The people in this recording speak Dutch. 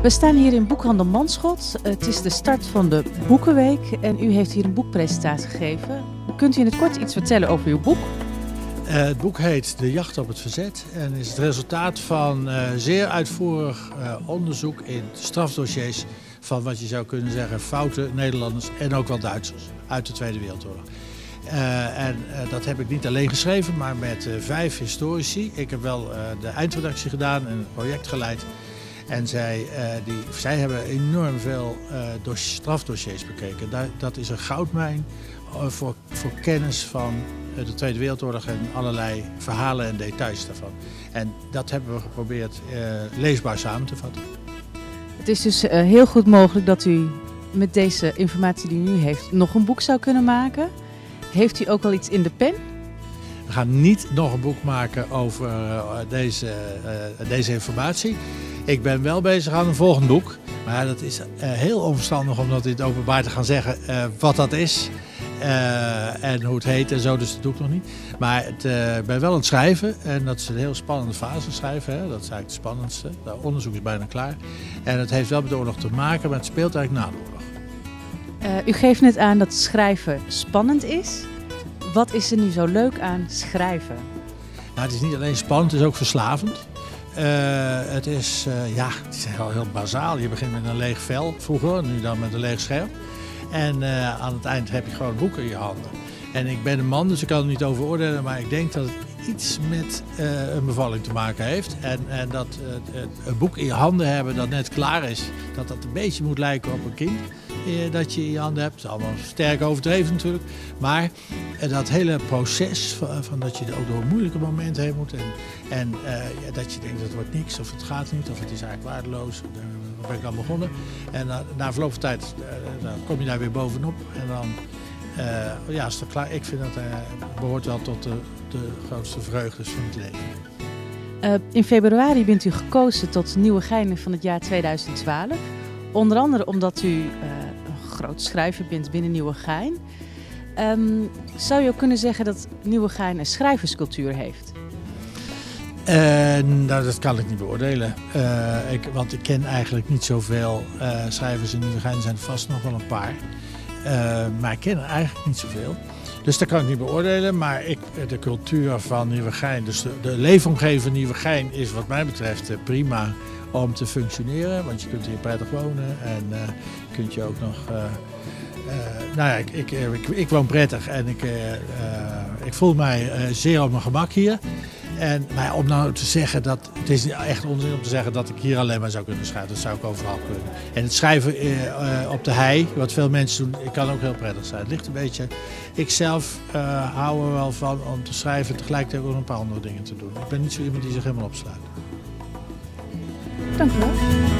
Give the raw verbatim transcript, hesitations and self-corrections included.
We staan hier in Boekhandel Manschot. Het is de start van de Boekenweek en u heeft hier een boekpresentatie gegeven. Kunt u in het kort iets vertellen over uw boek? Uh, het boek heet De Jacht op het Verzet en is het resultaat van uh, zeer uitvoerig uh, onderzoek in strafdossiers van wat je zou kunnen zeggen foute Nederlanders en ook wel Duitsers uit de Tweede Wereldoorlog. Uh, en uh, dat heb ik niet alleen geschreven, maar met uh, vijf historici. Ik heb wel uh, de eindredactie gedaan en het project geleid. En zij, uh, die, zij hebben enorm veel uh, strafdossiers bekeken. Dat, dat is een goudmijn uh, voor, voor kennis van uh, de Tweede Wereldoorlog en allerlei verhalen en details daarvan. En dat hebben we geprobeerd uh, leesbaar samen te vatten. Het is dus uh, heel goed mogelijk dat u met deze informatie die u nu heeft nog een boek zou kunnen maken. Heeft u ook al iets in de pen? We gaan niet nog een boek maken over uh, deze, uh, deze informatie. Ik ben wel bezig aan een volgend boek. Maar dat is uh, heel onverstandig om dat in het openbaar te gaan zeggen uh, wat dat is. Uh, en hoe het heet en zo, dus dat doe ik nog niet. Maar het, uh, ik ben wel aan het schrijven en dat is een heel spannende fase schrijven. Hè. Dat is eigenlijk het spannendste. Het onderzoek is bijna klaar. En het heeft wel met de oorlog te maken, maar het speelt eigenlijk na de oorlog. Uh, u geeft net aan dat schrijven spannend is. Wat is er nu zo leuk aan schrijven? Nou, het is niet alleen spannend, het is ook verslavend. Uh, het, is, uh, ja, het is heel, heel bazaal. Je begint met een leeg vel vroeger, nu dan met een leeg scherm. En uh, aan het eind heb je gewoon een boek in je handen. En ik ben een man, dus ik kan er niet over oordelen, maar ik denk dat het iets met uh, een bevalling te maken heeft. En, en dat uh, een boek in je handen hebben dat net klaar is, dat dat een beetje moet lijken op een kind uh, dat je in je handen hebt. Dat is allemaal sterk overdreven natuurlijk. Maar uh, dat hele proces van, van dat je ook door een moeilijke moment heen moet. En, en uh, ja, dat je denkt dat wordt niks of het gaat niet of het is eigenlijk waardeloos. Daar ben ik aan begonnen. En uh, na verloop van tijd uh, dan kom je daar weer bovenop. En dan Uh, ja, is dat klaar. Ik vind dat het uh, behoort wel tot de, de grootste vreugdes van het leven. Uh, in februari bent u gekozen tot Nieuwegein van het jaar tweeduizend twaalf. Onder andere omdat u uh, een groot schrijver bent binnen Nieuwegein. Um, zou je ook kunnen zeggen dat Nieuwegein een schrijverscultuur heeft? Uh, nou, dat kan ik niet beoordelen. Uh, ik, want ik ken eigenlijk niet zoveel uh, schrijvers in Nieuwegein. Er zijn vast nog wel een paar. Uh, maar ik ken er eigenlijk niet zoveel. Dus dat kan ik niet beoordelen. Maar ik, de cultuur van Nieuwegein, dus de, de leefomgeving van Nieuwegein is wat mij betreft uh, prima om te functioneren. Want je kunt hier prettig wonen en uh, kunt je ook nog... Uh, uh, nou ja, ik, ik, ik, ik woon prettig en ik, uh, uh, ik voel mij uh, zeer op mijn gemak hier. En, maar om nou te zeggen dat, het is echt onzin om te zeggen dat ik hier alleen maar zou kunnen schrijven. Dat zou ik overal kunnen. En het schrijven uh, uh, op de hei, wat veel mensen doen, kan ook heel prettig zijn. Het ligt een beetje, ik zelf uh, hou er wel van om te schrijven en tegelijkertijd ook een paar andere dingen te doen. Ik ben niet zo iemand die zich helemaal opsluit. Dank u wel.